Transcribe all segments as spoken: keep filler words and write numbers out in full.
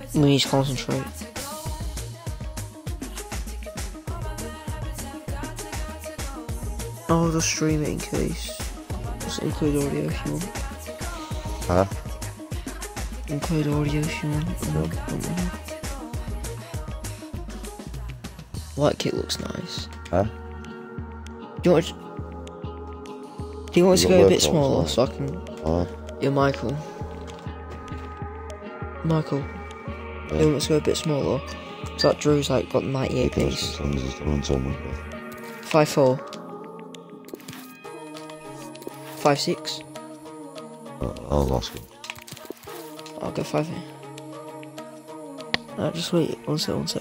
We need to concentrate. I'll just stream it in case. Just include audio if you want. Huh? Include audio if you want. Yeah. Light kit looks nice. Huh? Do you want to, do you want it to You got go a work bit clothes, smaller right? so I can... Huh? Yeah, Michael. Michael. Yeah. You want it to go a bit smaller? So that Drew's like got ninety-eight pace. Sometimes it's doing someone. five four. five six. Uh, I'll ask him. I'll go five eight. Alright, just wait one sec, one sec.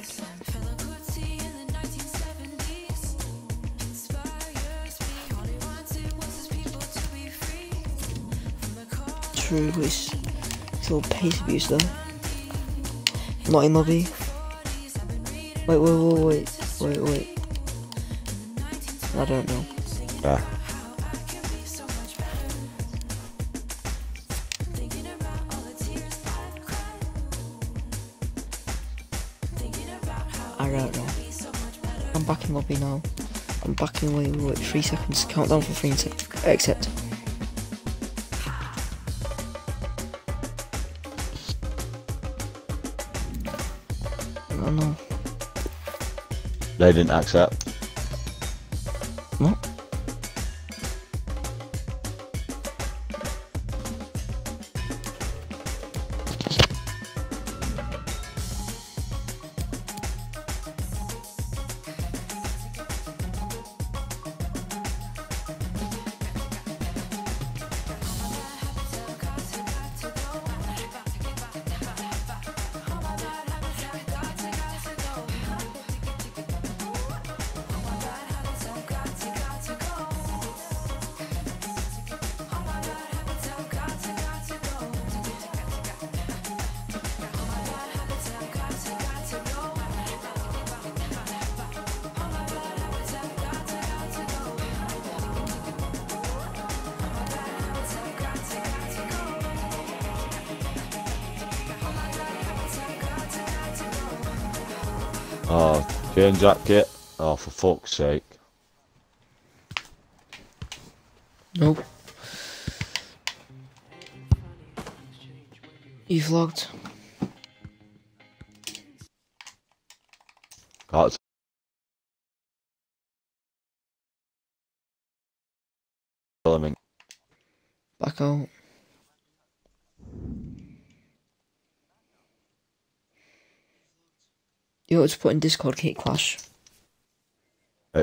True, it's, it's a little pace abuse though. Not in lobby. Wait, wait, wait, wait, wait, wait. I don't know. Yeah. I don't know. I'm back in lobby now. I'm back in wait, wait, three seconds. Countdown for three seconds. Accept. Oh no. They didn't accept. What? Oh, chain jacket. Oh, for fuck's sake. Nope. You vlogged. Can't tell him. Back out. You ought to put in Discord Kit Clash. Hey,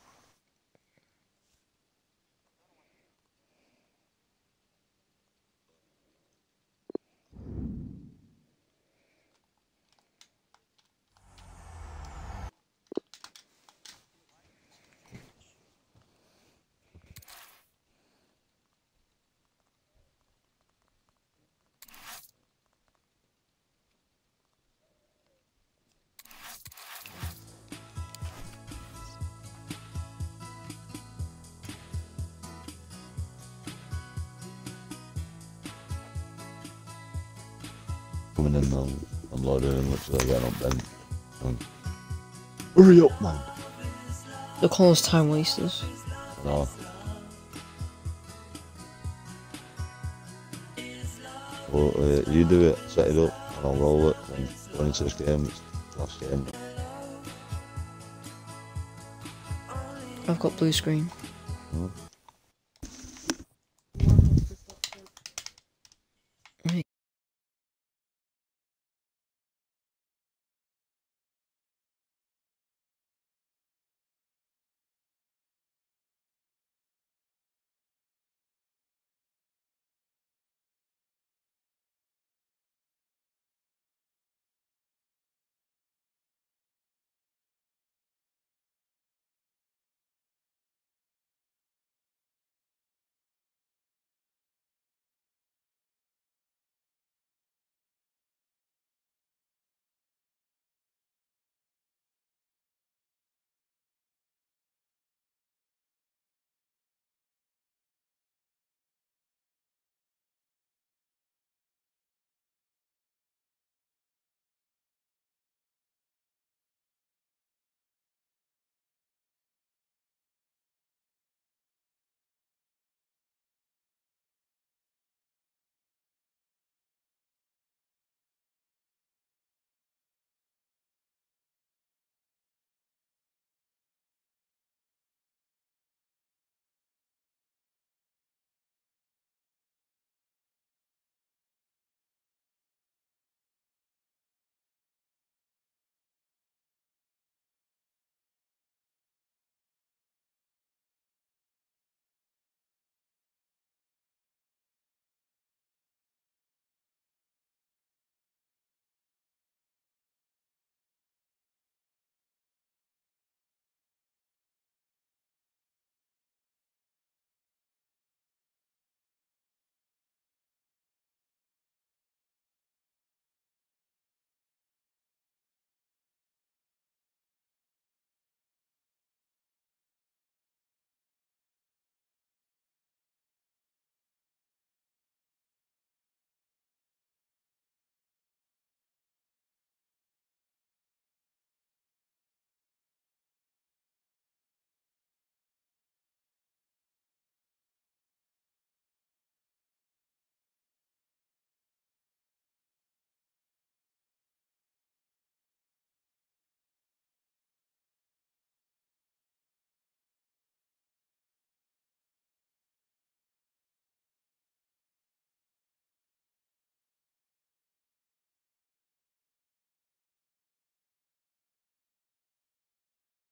coming in and unloading and literally getting up then. And hurry up, man. They're calling us time wasters. No. Well, uh, you do it, set it up, and I'll roll it, and going into this game, it's the last game. I've got blue screen. Hmm.